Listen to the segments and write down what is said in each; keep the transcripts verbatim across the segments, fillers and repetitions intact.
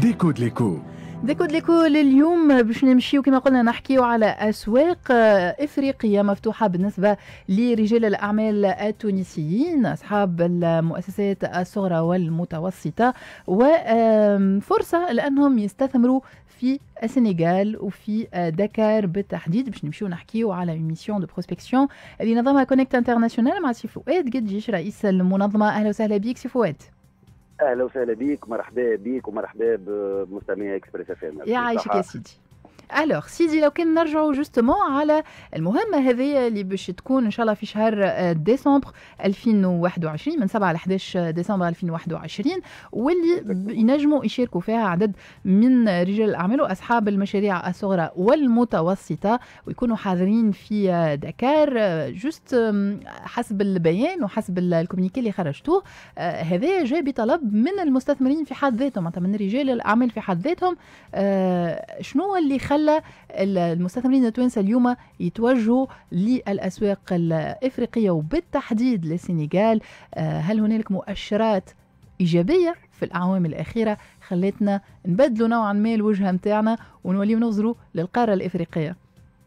ديكو دليكو ديكو دليكو لليوم باش نمشيو كما قلنا نحكيو على أسواق إفريقية مفتوحة بالنسبة لرجال الأعمال التونسيين أصحاب المؤسسات الصغرى والمتوسطة، وفرصة لأنهم يستثمروا في السنغال وفي دكار بالتحديد. باش نمشيو نحكيو على ميسيون دو بروسبكسيون اللي نظمها كونيكت انترناسيونال مع سي فؤاد قدجيش رئيس المنظمة. أهلا وسهلا بك سي فؤاد. اهلا وسهلا بك، مرحبا بك ومرحبا بمستمعي اكسبريس اف ام. يعيشك يا سيدي. الوغ سيدي، لو كان نرجعوا جوستومون على المهمه هذه اللي باش تكون ان شاء الله في شهر ديسمبر ألفين وواحد وعشرين من سبعة ل إحدى عشر ديسمبر ألفين وواحد وعشرين، واللي ينجموا يشاركوا فيها عدد من رجال الاعمال واصحاب المشاريع الصغرى والمتوسطه ويكونوا حاضرين في دكار. جوست حسب البيان وحسب الكومينيكي اللي خرجتوه هذا جاي بطلب من المستثمرين في حد ذاتهم، معناتها من رجال الاعمال في حد ذاتهم. شنو اللي خلى المستثمرين التوانسه اليوم يتوجهوا للاسواق الافريقيه وبالتحديد للسنغال؟ هل هنالك مؤشرات ايجابيه في الاعوام الاخيره خلتنا نبدلوا نوعا ما الوجهه نتاعنا ونوليو ننظروا للقاره الافريقيه؟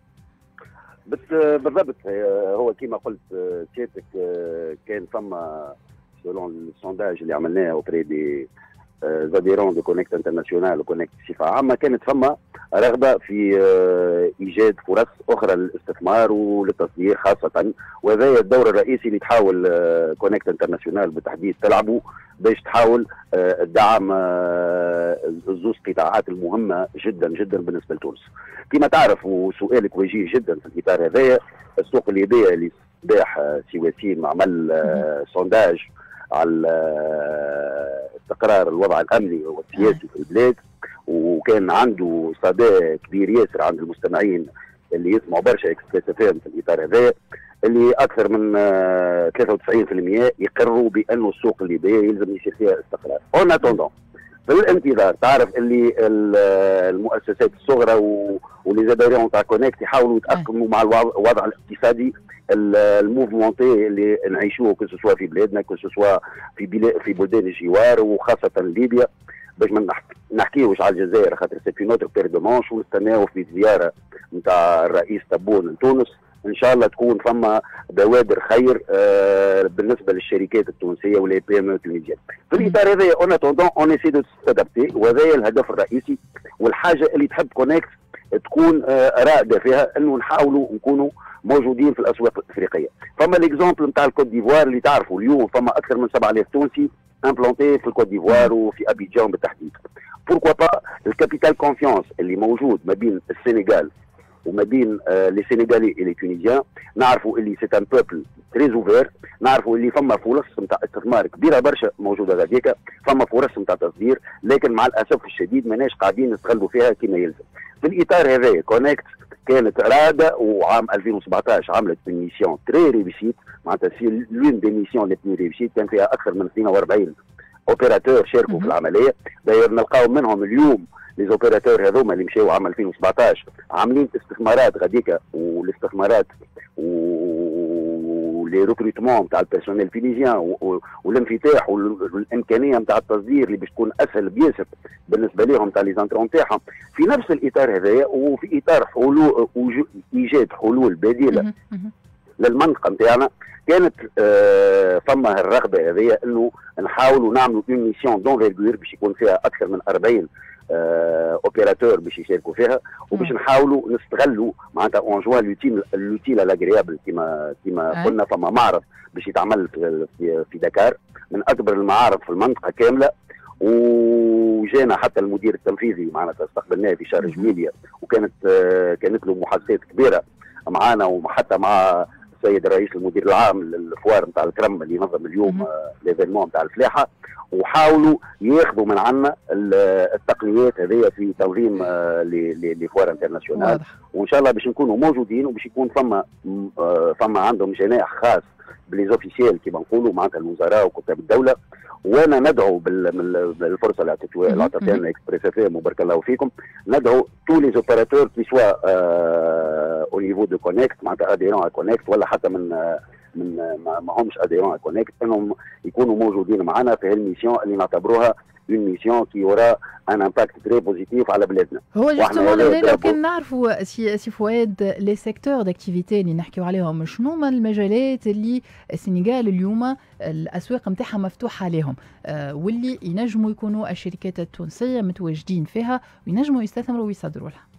بالضبط، هو كما قلت سيادتك، كان ثم سولون السونداج اللي عملناه اوبري دي زاديرون دو كونيكت انترناسيونال وكونيكت بصفه عامه، كانت ثم رغبه في ايجاد فرص اخرى للاستثمار وللتصدير خاصه، وهذا الدور الرئيسي اللي تحاول كونيكت انترناسيونال بالتحديد تلعبه باش تحاول دعم الزوز قطاعات المهمه جدا جدا بالنسبه لتونس. كما تعرف وسؤالك وجيه جدا في الاطار هذايا، السوق الليبيه اللي صباح سي وسيم عمل سونداج على استقرار الوضع الامني والسياسي في البلاد، وكان عنده صدى كبير ياسر عند المستمعين اللي يسمعوا برشا اكسبريس اف ام في الاطار هذا، اللي اكثر من ثلاثة وتسعين بالمئة يقروا بانه السوق الليبيه يلزم يصير فيها استقرار. اون اتوندون في الانتظار، تعرف اللي المؤسسات الصغرى واللي زادوريون تاع كونيكت يحاولوا يتاقلموا مع الوضع الاقتصادي الموفمونتي اللي نعيشوه كسوا في بلادنا كسوا في بلاد في بلدان الجوار وخاصه ليبيا، باش ما نحكيوش على الجزائر خاطر سي في نوتر بير دو مانش، ونستناو في زياره نتاع الرئيس تبون لتونس ان شاء الله تكون ثم بوادر خير آه بالنسبه للشركات التونسيه واللي بي ام التونسيه. في الاطار هذا اون اتوندون اون اسي دو تادابتي، وهذا الهدف الرئيسي والحاجه اللي تحب كونيكت تكون آه رائده فيها، انه نحاولوا نكونوا موجودين في الاسواق الافريقيه. فما ليكزومبل نتاع الكوت ديفوار اللي تعرفوا اليوم فما اكثر من سبعة آلاف تونسي امبلونتي في الكوت ديفوار وفي ابيجان بالتحديد. بوركوا با الكابيتال كونفيونس اللي موجود ما بين السنغال وما بين آه لي سينيغالي اي لي تونيزيان، نعرفوا اللي سي ان بوبل تري اوفير، نعرفوا اللي فما فرص نتاع استثمار كبيره برشا موجوده غاديكا، فما فرص نتاع تصدير، لكن مع الاسف الشديد ماناش قاعدين نستغلوا فيها كما يلزم. في الاطار هذا كونيكت كانت رائده، وعام ألفين وسبعطاش عملت ميسيون تري ريوسيت، معناتها سي لون دي ميسيون لي بلو ريوسيت، كان فيها اكثر من اثنين وأربعين اوبيراتور شاركوا في العمليه. داير نلقاو منهم اليوم لي زوبيراتور هذوما اللي مشاو عام ألفين وسبعطاش عاملين استثمارات غاديكا، والاستثمارات ولي ريكروتمون نتاع البيرسونيل فينيزيان والانفتاح والامكانيه نتاع التصدير اللي باش تكون اسهل بياسر بالنسبه لهم نتاع لي زانترون نتاعهم. في نفس الاطار هذايا وفي اطار حلول ايجاد حلول بديله للمنطقه نتاعنا، كانت آه فما الرغبه هذه انه نحاولوا نعملوا اون ميسيون دونفيرغور باش يكون فيها اكثر من أربعين آه اوبيراتور باش يشاركوا فيها، وباش نحاولوا نستغلوا معناتها اون جوا لوتيل لوتيل الاغريابل كما كما قلنا. فما معرض باش يتعمل في, في دكار من اكبر المعارض في المنطقه كامله، وجانا حتى المدير التنفيذي معناتها استقبلناه في شهر جويلية، وكانت آه كانت له محادثات كبيره معنا وحتى مع السيد الرئيس المدير العام للفوار نتاع الكرم اللي نظم اليوم آه ليفينمون نتاع الفلاحه، وحاولوا ياخذوا من عنا التقنيات هذه في تنظيم آه لفوار انترناسيونال، وان شاء الله باش نكونوا موجودين وباش يكون فما آه فما عندهم جناح خاص بليزوفيسيال كما نقولوا معناتها الوزراء وكتاب الدوله. وانا ندعو بالفرصه اللي عطيتها لنا اكسبريس اف ام وبارك الله فيكم، ندعو تو لي اوبيراتور كي سوا او نيفو دو كونيكت معناتها اديرون ا كونيكت ولا حتى من آه من ما همش اديرون كونيكت انهم يكونوا موجودين معنا في هالميسيون اللي نعتبروها اون ميسيون كي aura ان امباكت تري بوزيتيف على بلادنا. هو جوستومون لو كان نعرفوا سي سي فؤاد لي سيكتور داكتيفيتي اللي نحكيو عليهم، شنو هما المجالات اللي السنغال اليوم الاسواق نتاعها مفتوحه عليهم آه واللي ينجموا يكونوا الشركات التونسيه متواجدين فيها وينجموا يستثمروا ويصدروا لها؟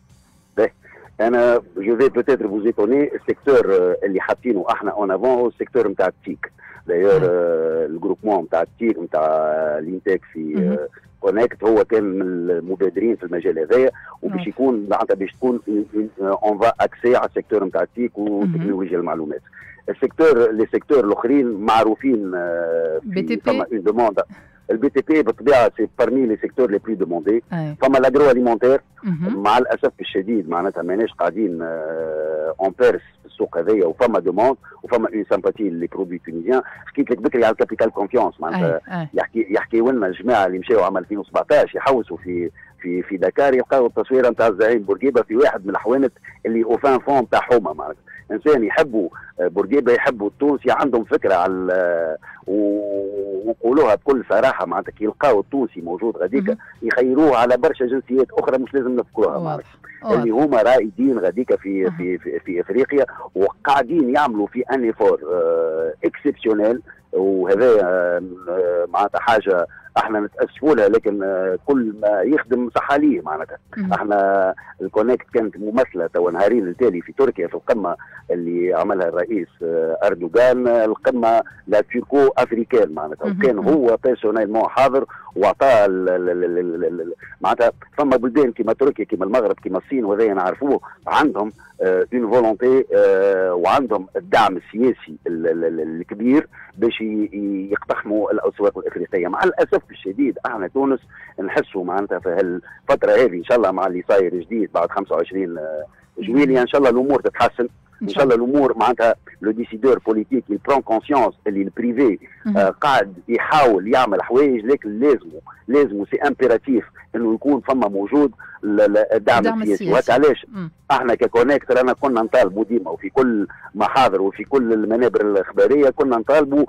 انا جو في بوتيتر فوز ايتوني السيكتور اللي حاطينه احنا اون افون هو السيكتور نتاع التيك. دايور الجروبمون نتاع التيك نتاع الانتاج في كونكت هو كان من المبادرين في المجال هذايا، وباش يكون معناتها باش تكون اون فا اكسي على السيكتور نتاع التيك وتكنولوجيا المعلومات. السيكتور لي سيكتور الاخرين معروفين في فما اون دوموند. البي تي بي بالطبيعه سي بارمي لي سيكتور لي بلو دوموندي. فما لاجرو اليمونتير مع الاسف الشديد معناتها ماناش قاعدين اون بيرس في السوق هذايا، وفما دوموند وفما اون سامباتي لي برودوي تونيزيان. حكيت لك بكري على الكابيتال كونفيونس معناتها يحكي يحكيوا لنا الجماعه اللي مشاو عام ألفين وسبعطاش يحوسوا في في في دكار يلقاو التصويره نتاع الزعيم بورقيبه في واحد من الحوانت اللي اوفان فون نتاع حومه معناتها. انسان يحبوا بورقيبه يحبوا التونسي عندهم فكره على ونقولوها بكل صراحه معناتها كي يلقاو التونسي موجود غاديكا يخيروه على برشا جنسيات اخرى مش لازم نذكروها معناتها اللي هما رائدين غاديكا في في في, في افريقيا وقاعدين يعملوا في ان ايفور اكسبسيونيل. وهذا معناتها حاجه احنا نتاسفوا لها، لكن كل ما يخدم صح عليه معناتها. احنا الكونكت كانت ممثله تو نهارين التالي في تركيا في القمه اللي عملها الرئيس اردوغان، القمه لا تركو افريكان معناتها، وكان هو بيرسونيلمون حاضر واعطى معناتها. فما بلدان كيما تركيا كيما المغرب كيما الصين وهذا نعرفوه عندهم اون فولونتي وعندهم الدعم السياسي الكبير باش يقتحموا الاسواق الافريقيه. مع الاسف الشديد احنا تونس نحسوا معناتها في هالفتره هذه ان شاء الله مع اللي صاير جديد بعد خمسة وعشرين جويليا ان شاء الله الامور تتحسن ان شاء الله. الامور معناتها لو ديسيدور بوليتيك يبرون كونسيونس اللي البريفي آه قاعد يحاول يعمل حوايج، لكن لازمه لازمه سي امبيراتيف انه يكون فما موجود الدعم السياسي. وهذا علاش احنا ككونكت رانا كنا نطالبوا ديما وفي كل محاضر وفي كل المنابر الاخباريه كنا نطالبوا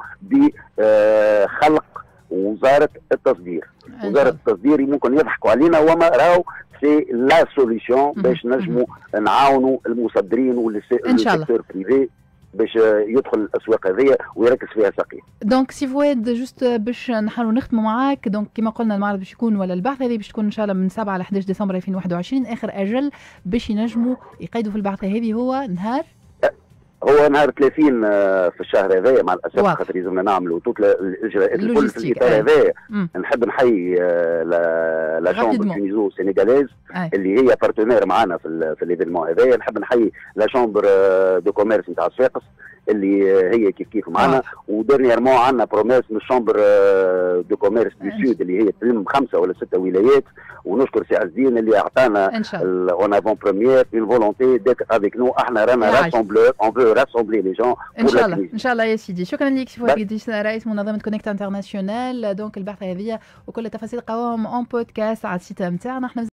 بخلق وزاره التصدير. وزاره التصدير ممكن يضحكوا علينا وما راهو سي لا سوليسيون باش نجموا نعاونوا المصدرين والسيكتور بريفي باش يدخل الاسواق هذيا ويركز فيها ساقيه. دونك سي فؤاد جوست باش نحاولوا نختموا معاك، دونك كما قلنا المعرض باش يكون ولا البعثه هذه باش تكون ان شاء الله من سبعة ل أحد عشر ديسمبر ألفين وواحد وعشرين. اخر اجل باش ينجموا يقيدوا في البعثه هذه هو نهار هو نهار ثلاثين في الشهر هذايا مع الاسف خاطر لازمنا نعملوا توت الاجراءات الكل في الاطار هذايا. نحب نحيي لا شامبر تونيزو سينيغاليز اللي هي بارتنير معنا في في ليفينمون هذايا. نحب نحيي لا شامبر دو كوميرس نتاع صفاقس اللي هي كيف كيف معنا. ودرنييرمون عندنا بروميس من الشامبر دو كوميرس دو سود اللي هي تلم خمسه ولا سته ولايات. ونشكر سي عز الدين اللي اعطانا اون افون بروميير اون فولونتي ديت افيك نو. احنا رانا راسومبلور اون فو راسومبلي لي جون ان شاء الله ان شاء الله يا سيدي. شكرا لك سي فؤاد قديش رئيس منظمه كونكت انترناسيونال. دونك البعثه هذه وكل التفاصيل قواهم اون بودكاست على السيت نتاعنا.